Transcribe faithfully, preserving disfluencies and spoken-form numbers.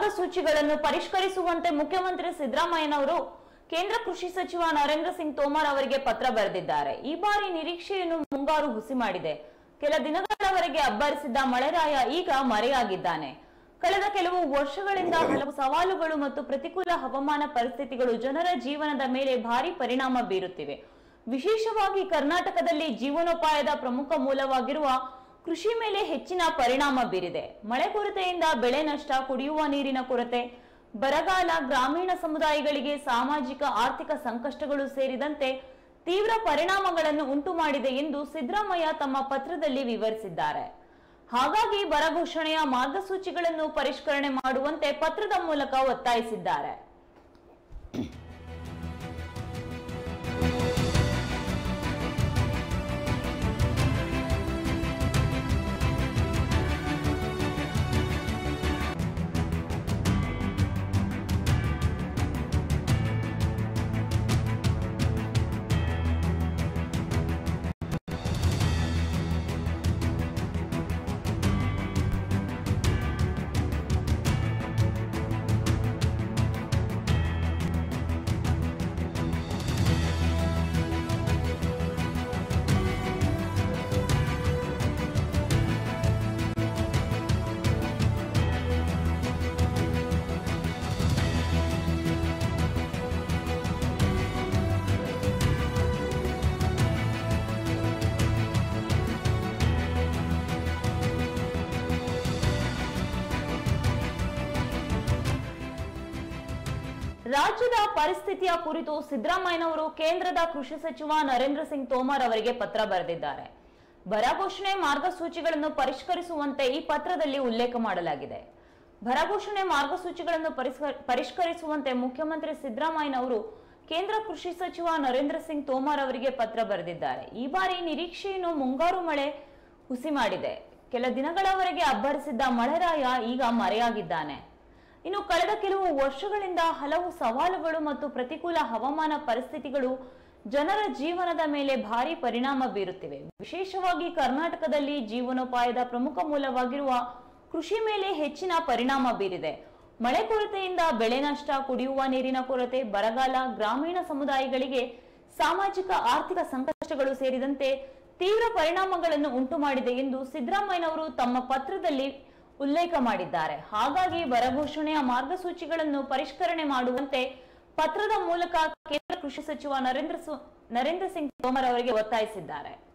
ಮಾರ್ಗಸೂಚಿಗಳನ್ನು ಪರಿಷ್ಕರಿಸುವಂತೆ ಮುಖ್ಯಮಂತ್ರಿ ಸಿದ್ದರಾಮಯ್ಯನವರು ಕೇಂದ್ರ ಕೃಷಿ ಸಚಿವ ನರೇಂದ್ರ ಸಿಂಗ್ ತೋಮರ್ ಅವರಿಗೆ ಪತ್ರ ಬರೆದಿದ್ದಾರೆ. ಈ ಬಾರಿ ನಿರೀಕ್ಷೆಯನ್ನು ಮುಂಗಾರು ಹುಸಿ ಮಾಡಿದೆ. ಕೆಲ ದಿನಗಳವರೆಗೆ ಅಬ್ಬರಿಸಿದ್ದ ಮಳೆರಾಯ ಈಗ ಮರೆಯಾಗಿದ್ದಾನೆ. ಕಳೆದ ಕೆಲವು ವರ್ಷಗಳಿಂದ ಹಲವು ಸವಾಲುಗಳು ಮತ್ತು ಪ್ರತಿಕೂಲ ಹವಾಮಾನ ಪರಿಸ್ಥಿತಿಗಳು ಜನರ ಜೀವನದ ಮೇಲೆ ಭಾರಿ ಪರಿಣಾಮ ಬೀರುತ್ತಿವೆ. ವಿಶೇಷವಾಗಿ ಕರ್ನಾಟಕದಲ್ಲಿ ಜೀವನೋಪಾಯದ ಪ್ರಮುಖ ಮೂಲವಾಗಿರುವ ಕೃಷಿ ಮೇಲೆ ಹೆಚ್ಚಿನ ಪರಿಣಾಮ ಬೀರಿದೆ. ಮಳೆ ಕೊರತೆಯಿಂದ ಬೆಳೆ ನಷ್ಟ, ಕುಡಿಯುವ ನೀರಿನ ಕೊರತೆ, ಬರಗಾಲ, ಗ್ರಾಮೀಣ ಸಮುದಾಯಗಳಿಗೆ ಸಾಮಾಜಿಕ ಆರ್ಥಿಕ ಸಂಕಷ್ಟಗಳು ಸೇರಿದಂತೆ ತೀವ್ರ ಪರಿಣಾಮಗಳನ್ನು ಉಂಟು ಮಾಡಿದೆ ಎಂದು ಸಿದ್ದರಾಮಯ್ಯ ತಮ್ಮ ಪತ್ರದಲ್ಲಿ ವಿವರಿಸಿದ್ದಾರೆ. ಹಾಗಾಗಿ ಬರ ಘೋಷಣೆಯ ಮಾರ್ಗಸೂಚಿಗಳನ್ನು ಪರಿಷ್ಕರಣೆ ಮಾಡುವಂತೆ ಪತ್ರದ ಮೂಲಕ ಒತ್ತಾಯಿಸಿದ್ದಾರೆ. ರಾಜ್ಯದ ಪರಿಸ್ಥಿತಿಯ ಕುರಿತು ಸಿದ್ದರಾಮಯ್ಯನವರು ಕೇಂದ್ರದ ಕೃಷಿ ಸಚಿವ ನರೇಂದ್ರ ಸಿಂಗ್ ತೋಮರ್ ಅವರಿಗೆ ಪತ್ರ ಬರೆದಿದ್ದಾರೆ. ಬರ ಘೋಷಣೆ ಮಾರ್ಗಸೂಚಿಗಳನ್ನು ಪರಿಷ್ಕರಿಸುವಂತೆ ಈ ಪತ್ರದಲ್ಲಿ ಉಲ್ಲೇಖ ಮಾಡಲಾಗಿದೆ. ಬರ ಘೋಷಣೆ ಮಾರ್ಗಸೂಚಿಗಳನ್ನು ಪರಿಷ್ಕರಿಸುವಂತೆ ಮುಖ್ಯಮಂತ್ರಿ ಸಿದ್ದರಾಮಯ್ಯನವರು ಕೇಂದ್ರ ಕೃಷಿ ಸಚಿವ ನರೇಂದ್ರ ಸಿಂಗ್ ತೋಮರ್ ಅವರಿಗೆ ಪತ್ರ ಬರೆದಿದ್ದಾರೆ. ಈ ಬಾರಿ ನಿರೀಕ್ಷೆಯನ್ನು ಮುಂಗಾರು ಮಳೆ ಹುಸಿ ಮಾಡಿದೆ. ಕೆಲ ದಿನಗಳವರೆಗೆ ಅಬ್ಬರಿಸಿದ್ದ ಮಳೆರಾಯ ಈಗ ಮರೆಯಾಗಿದ್ದಾನೆ. ಇನ್ನು ಕಳೆದ ಕೆಲವು ವರ್ಷಗಳಿಂದ ಹಲವು ಸವಾಲುಗಳು ಮತ್ತು ಪ್ರತಿಕೂಲ ಹವಾಮಾನ ಪರಿಸ್ಥಿತಿಗಳು ಜನರ ಜೀವನದ ಮೇಲೆ ಭಾರಿ ಪರಿಣಾಮ ಬೀರುತ್ತಿವೆ. ವಿಶೇಷವಾಗಿ ಕರ್ನಾಟಕದಲ್ಲಿ ಜೀವನೋಪಾಯದ ಪ್ರಮುಖ ಮೂಲವಾಗಿರುವ ಕೃಷಿ ಮೇಲೆ ಹೆಚ್ಚಿನ ಪರಿಣಾಮ ಬೀರಿದೆ. ಮಳೆ ಕೊರತೆಯಿಂದ ಬೆಳೆ ನಷ್ಟ, ಕುಡಿಯುವ ನೀರಿನ ಕೊರತೆ, ಬರಗಾಲ, ಗ್ರಾಮೀಣ ಸಮುದಾಯಗಳಿಗೆ ಸಾಮಾಜಿಕ ಆರ್ಥಿಕ ಸಂಕಷ್ಟಗಳು ಸೇರಿದಂತೆ ತೀವ್ರ ಪರಿಣಾಮಗಳನ್ನು ಉಂಟು ಮಾಡಿದೆ ಎಂದು ಸಿದ್ದರಾಮಯ್ಯನವರು ತಮ್ಮ ಪತ್ರದಲ್ಲಿ ಉಲ್ಲೇಖ ಮಾಡಿದ್ದಾರೆ. ಹಾಗಾಗಿ ಬರ ಘೋಷಣೆಯ ಮಾರ್ಗಸೂಚಿಗಳನ್ನು ಪರಿಷ್ಕರಣೆ ಮಾಡುವಂತೆ ಪತ್ರದ ಮೂಲಕ ಕೇಂದ್ರ ಕೃಷಿ ಸಚಿವ ನರೇಂದ್ರ ನರೇಂದ್ರ ಸಿಂಗ್ ತೋಮರ್ ಅವರಿಗೆ ಒತ್ತಾಯಿಸಿದ್ದಾರೆ.